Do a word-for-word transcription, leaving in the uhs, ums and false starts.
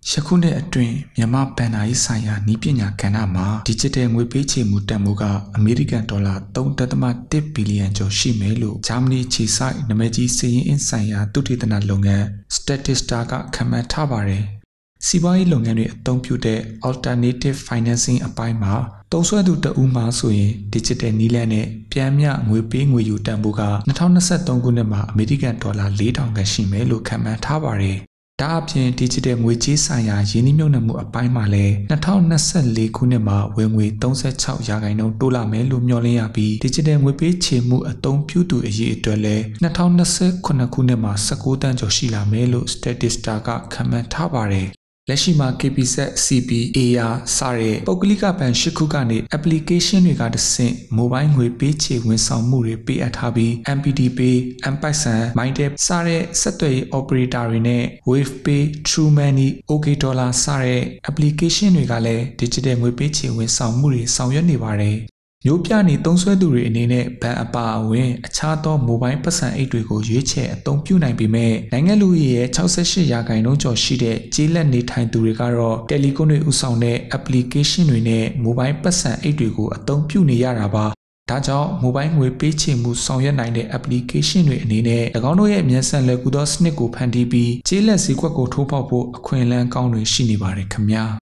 ယခုနှစ်အတွင်းမြန်မာဘဏ္ဍာရေးဆိုင်ရာနည်းပညာကဏ္ဍမှာ digital ငွေပေးချေမှုတန်ဖိုးကအမေရိကန်ဒေါ်လာ သုံးဒသမတစ် ဘီလီယံကျော်ရှိမယ်လို့ဂျာမနီခြေစိုက်နာမည်ကြီးစာရင်းအင်းဆိုင်ရာသုတေသနလုပ်ငန်း Statista ကခန့်မှန်းထားပါတယ်။စီးပွားရေးလုပ်ငန်းတွေအသုံးပြုတဲ့ alternative financing အပိုင်းမှာသုံးစွဲသူတဦးမှာဆိုရင် digital နည်းလမ်းနဲ့ပြန်မြငွေပေးငွေယူတန်ဖိုးက၂၀၂၃ခုနှစ်မှာအမေရိကန်ဒေါ်လာ လေးထောင်ခန့်ရှိမယ်လို့ခန့်မှန်းထားပါတယ်။ဒါအပြင် digital ငွေကြေးဆိုင်ရာရင်းနှီးမြှုပ်နှံမှုအပိုင်းမှာလည်း၂၀၂၄ခုနှစ်မှာဝင်ငွေသုံးခြောက်ရာခိုင်နှုန်းတိုးလာမယ်လို့မျှော်လင့်ရပြီး digital ငွေပေးချေမှုအသုံးပြုသူအရေးအတွက်လည်း၂၀၂၉ခုနှစ်မှာ၁၉တန်းကျော်ရှိလာမယ်လို့ Statista ကခန့်မှန်းထားပါတယ်။လက်ရှိမှာ ကေ ပီ ဇက် စီ ပီ အေ အာ စတဲ့ပုဂ္ဂလိကဘဏ်၈ခုကနေ application တွေကတဆင့် mobile ငွေပေးချေဝန်ဆောင်မှုတွေပေးအပ်ထားပြီး အမ် ပီ တီ Pay, M-Paisan, Mytep စတဲ့ဆက်သွယ်ရေး operator တွေနဲ့ WavePay, TrueMoney, OkDollar စတဲ့ application တွေကလည်း digital ငွေပေးချေဝန်ဆောင်မှုတွေဆောင်ရွက်နေပါတယ်။မျိုးပြနေသုံးစွဲသူတွေအနေနဲ့ဘဏ်အပါအဝင်အခြားသော mobile ပတ်စံအိတ်တွေကိုရွေးချယ်အသုံးပြုနိုင်ပေမဲ့နိုင်ငံလူကြီးရဲ့၆၈ရာခိုင်နှုန်းကျော်ရှိတဲ့ကျေးလက်နေထိုင်သူတွေကတော့ Telecom တွေဥဆောင်တဲ့ application တွေနဲ့ mobile ပတ်စံအိတ်တွေကိုအသုံးပြုနေရတာပါ။ဒါကြောင့် mobile ငွေပေးချေမှုဆောင်ရွက်နိုင်တဲ့ application တွေအနေနဲ့၎င်းတို့ရဲ့မြန်ဆန်လွယ်ကူသောစနစ်ကိုဖန်တီးပြီးကျေးလက်ဈေးကွက်ကိုထိုးဖောက်ဖို့အခွင့်အလမ်းကောင်းတွေရှိနေပါတယ်ခင်ဗျာ။